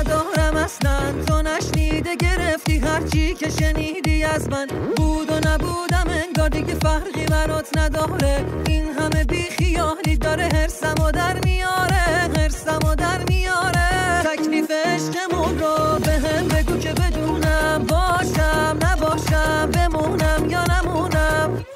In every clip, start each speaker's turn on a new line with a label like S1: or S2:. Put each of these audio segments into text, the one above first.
S1: ندارم اصلا. تو نشنیده گرفتی هرچی که شنیدی از من. بود و نبودم انگار دیگه فرقی برات نداره. این همه بی خیالی داره هرسمو در میاره، هرسمو در میاره. تکلیف عشقمون رو به هم بگو که بدونم، باشم نباشم، بمونم یا نمونم.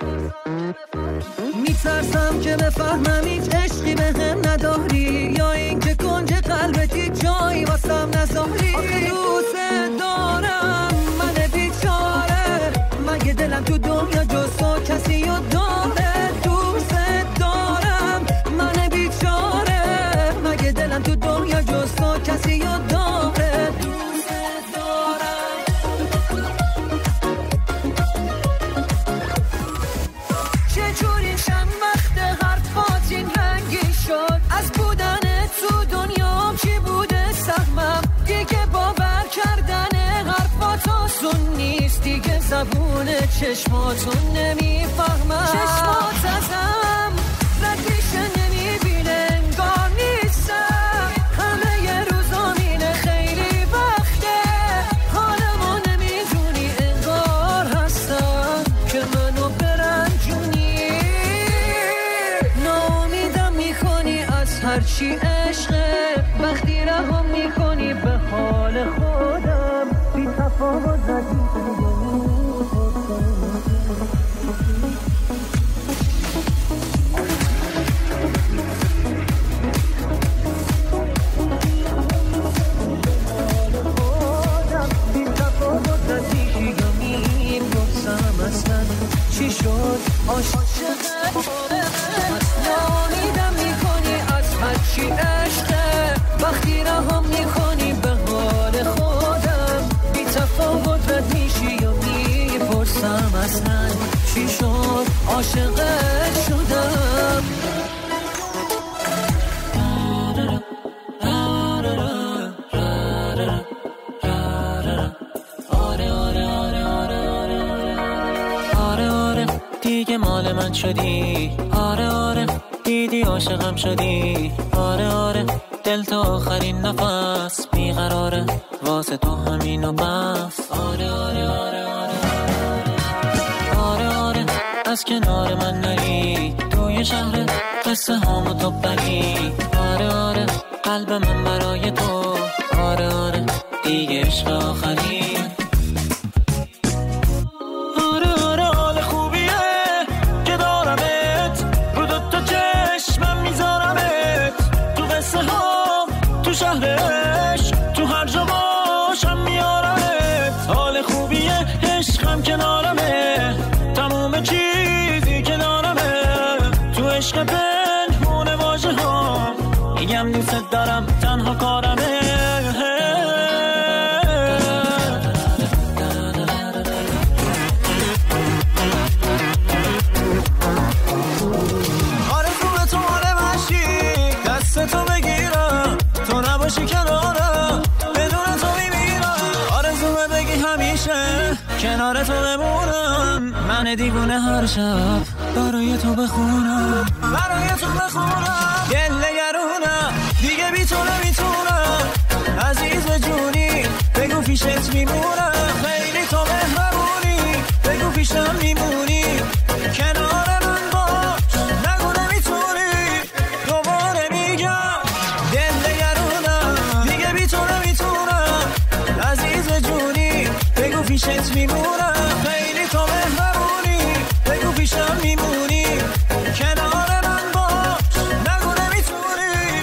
S1: میترسم که بفهمم هیچ عشقی به هم نداری، یا این که کنج قلبتی جایی واسم نذاری. آخه دوست دارم من بیچاره، مگه دلم تو دنیا جز تو کسی رو داره. دوست دارم من بیچاره، مگه دلم تو دنیا جز تو کسی رو داره. دوست دارم. چجوری چند وقت حرفات این رنگی شد؟ از بودن تو دنیام چی بوده سهمم؟ دیگه باور کردن حرفات آسون نیست، دیگه زبون چشماتون نمیفهمم. چشمات ازم ردیشه نمیبینه، انگار نیستم. همه ی روزا مینه خیلی وقته، حالمو نمیدونی انگار هستم که منو برنجونی. ناامیدم میکنی از هرچی عشقه، وقتی رهم میکنی به حال خودم. بی تفاوت چی شد عاشقت ناامیدم میکنی از هرچی عشقه، وقتی رهم میکنی به حال خودم. بی تفاوت رد میشی یا میپرسم اصلا چی شد عاشقت شدم.
S2: دیگه مال من شدی، آره آره دیدی عاشقم شدی، آره آره دل تا آخرین نفس بیقراره، واسه تو همین و بس. آره آره آره آره آره آره از کنار من نری، توی شهر قصه هامو تو بری. آره آره قلب من برای تو، آره آره دیگه عشق آخری. تو شهرش تو هر جا باشم میارمت، حال خوبیه عشقم کنارمه، تموم چیزی که دارمه. تو عشق پنهونه واژه ها میگم دوست دارم تنها کارمه. تو بگیرم تو نباشی کنارم، بدون تو میمیرم. آرزومه بگی همیشه کنار تو بمونم، من دیوونه هر شب برای تو بخونم، برای تو بخونم. دل نگرونم دیگه بی تو نمیتونم، عزیز جونی بگو پیشت میمونم. خیلی تو مهربونی بگو پیشم میمونی، کنار من باش نگو نمیتونی. دوباره میگم دل نگرونم دیگه بی تو نمیتونم، عزیز جونی بگو پیشت میمونم. خیلی تو مهربونی بگو پیشم میمونی، کنار من باش نگو نمیتونی.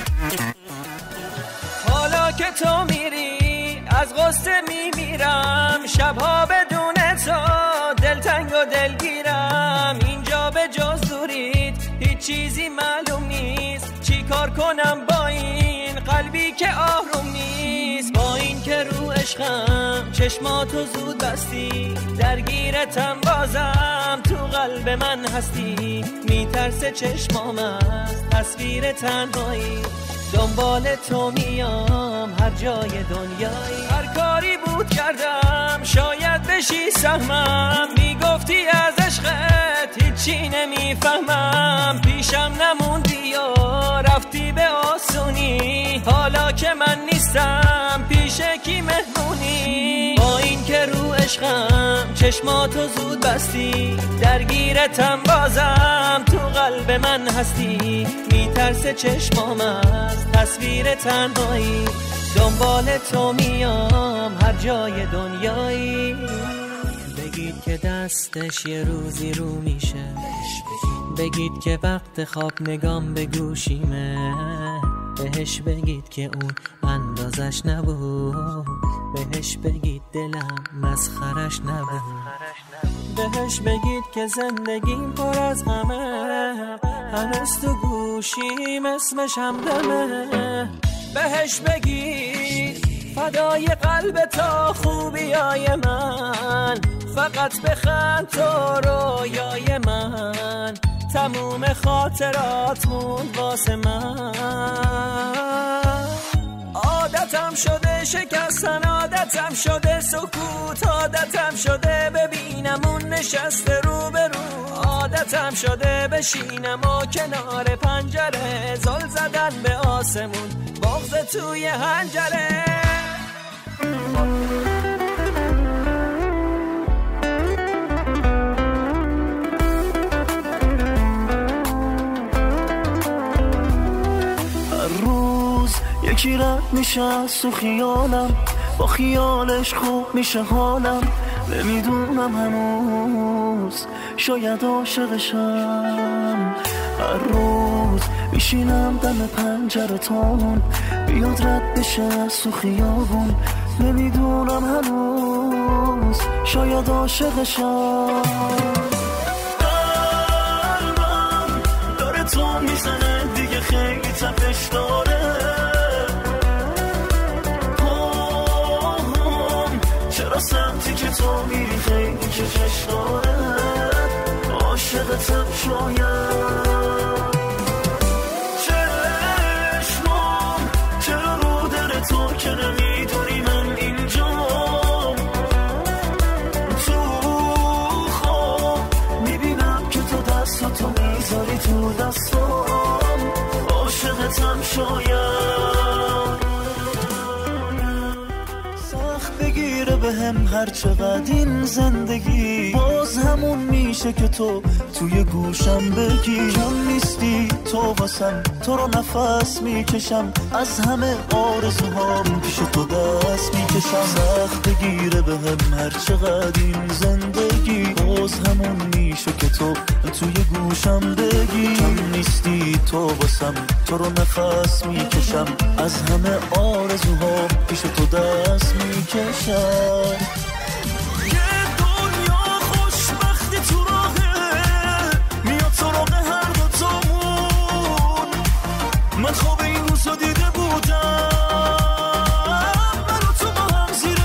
S1: حالا که تو میری از غصه میمیرم، شبها بدون تو دلتنگ و دلگیرم. اینجا به جز دورید هیچ چیزی معلوم نیست، چی کار کنم با این قلبی که آروم نیست. با این که رو عشقم چشماتو زود بستی، درگیرتم بازم تو قلب من هستی. میترسه چشمام از تصویر تنهایی، دنبال تو میام هر جای دنیایی. هر کاری بود کردم شاید بشی سهمم، میگفتی از عشقت هیچی نمیفهمم. پیشم نموندی و رفتی به آسونی، حالا که من نیستم پیش کی مهمونی؟ با این که رو عشقم چشماتو زود بستی، درگیرتم بازم تو قلب من هستی. میترسه چشمام از تصویر تنهایی، دنبال تو میام هر جای دنیایی. بگید که دستش یه روزی رو میشه، بگید که وقت خواب نگام به گوشیمه، بهش بگید که اون اندازش نبود، بهش بگید دلم مسخرش نبود، بهش بگید که زندگیم پر از غمه، هنوز تو گوشیم اسمش همدمه. بهش بگید فدای قلب تا خوبیای من، فقط بخند تو رویای من، تموم خاطرات موند واسه من. عادتم شده شکستن، عادتم شده سکوت، عادتم شده ببینم اون نشسته رو به رو، عادتم شده بشینم و کنار پنجره، زل زدن به آسمون بغض توی حنجره.
S2: یکی رد میشه از تو خیالم، با خیالش خوب میشه حالم، نمیدونم هنوز شاید عاشقشم. هر روز میشینم دم پنجره تامون، بیاد رد بشه از تو خیابون، نمیدونم هنوز شاید عاشقشم. قلبم داره تو میزنه دیگه خیلی تپش داره، سمتی که تو میری خیلی کشش داره، عاشقتم شاید. چشمام چرا رو در تو که نمیدونی من اینجام، تو خواب میبینم که تو دستاتو میذاری تو دستام، عاشقتم شاید. بگیره به هم هر چقدر این زندگی، باز همون میشه که تو توی گوشم بگی، کم نیستی تو واسم، تو رو نفس میکشم، از همه آرزوهام پیش تو دست میکشم. سخت بگیره به هم هر چقدر این زندگی، باز همون میشه که تو توی گوشم بگی، کم نیستی تو واسم، تو رو نفس میکشم، از همه آرزوهام پیش تو دست میکشم. یه دنیا خوشبختی تو راهه، میاد سراغ هر دوتامون، من خواب این روزا دیده بودم، من و تو با هم زیر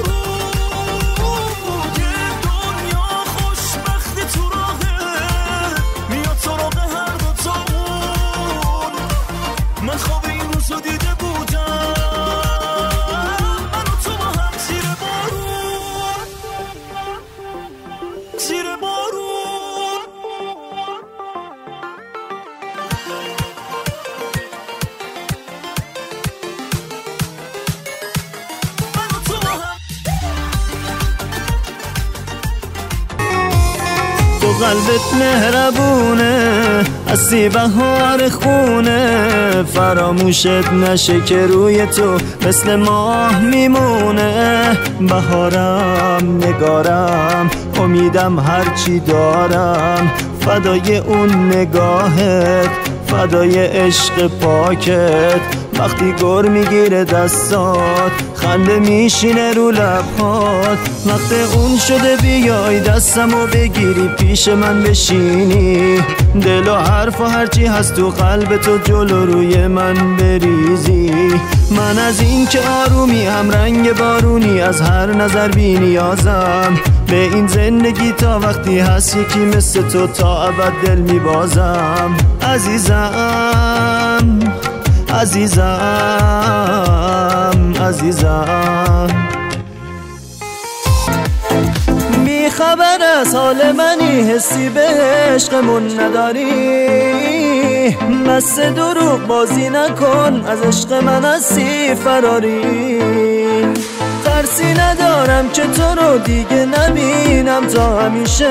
S2: بارون. یه دنیا خوشبختی تو راهه، میاد سراغ هر دوتامون، من خواب این روزا دیده بودم، قلبت مهربونه، هستی بهار خونه، فراموشت نشه که روی تو مثل ماه میمونه. بهارم نگارم، امیدم هرچی دارم، فدای اون نگاهت، فدای عشق پاکت، وقتی گر میگیره دستات، خنده میشینه رو لبهات، وقت اون شده بیای دستمو بگیری پیش من بشینی، دل و حرف و هرچی هست تو قلب تو جلو روی من بریزی. من از این که آرومی هم رنگ بارونی، از هر نظر بی نیازم به این زندگی، تا وقتی هست یکی مثل تو تا ابد دل میبازم. عزیزم عزیزم عزیزم، بی خبر از حال منی، حسی به عشقمون نداری،
S3: مست دروغ بازی نکن، از عشق من هستی فراری. ترسی ندارم که تو رو دیگه نبینم تا همیشه.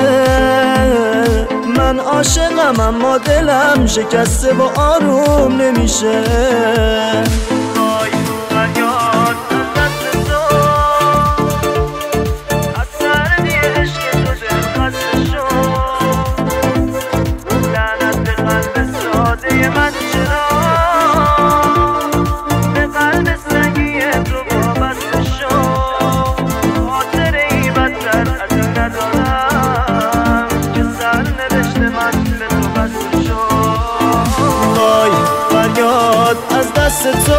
S3: من عاشقم اما دلم شکسته و آروم نمیشه. از دست تو،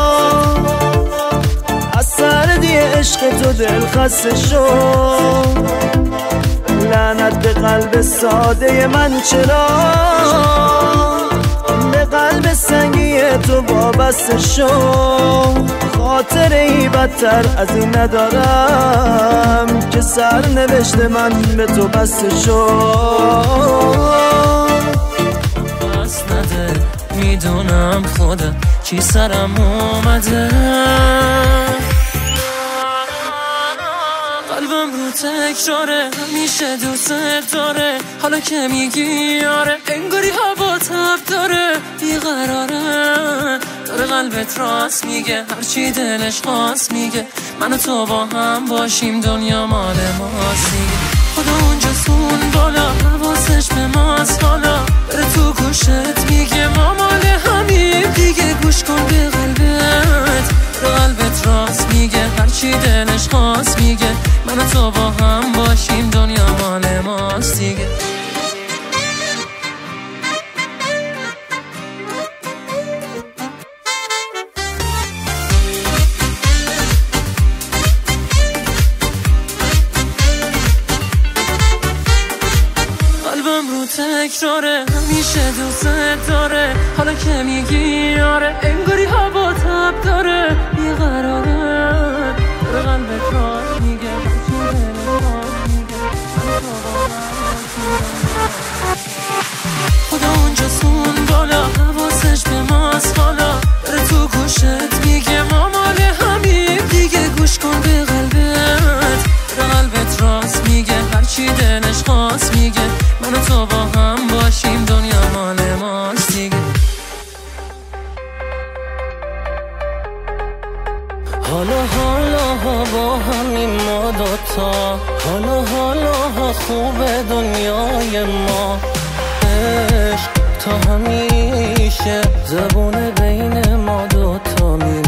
S3: از سردی عشق تو دل خسته شد. لعنت به قلب ساده من چرا به قلب سنگی تو وابسته شد. خاطره بدتر از این ندارم که سرنوشت من به تو بسته شد.
S2: میدونم خودم چی سرم اومده، قلبم رو تکراره همیشه دوست داره. حالا که میگی آره انگاری هوا تب داره، بیقراره داره قلبت راست میگه، هرچی دلش خواست میگه. من و تو با هم باشیم دنیا مال ماست دیگه. خدا اونجا سون بالا حواسش به ماست، حالا بره تو گوشت میگه ما مال همیم دیگه. گوش کن به قلبت، رو قلبت راست میگه، هرچی دلش خواست میگه. من و تو با هم باشیم دنیا مال ماست دیگه. قلبم رو تکراره همیشه دوست داره. حالا که میگی آره انگاری هوا تب داره، بیقراره داره قلبت راست میگه، هرچی دلت خواست میگه. خدا اونجا سون بالا حواسش به ماست، حالا بره تو گوشت میگه ما مال همیم دیگه. گوش کن به قلبت، داره قلبت راست میگه، هرچی دلش خواست میگه. من و تو با هم باشیم دنیا مال ماست دیگه. حالا با همین ما دوتا، حالا خوبه دنیای ما. عشق تا همیشه زبونه بین ما دوتا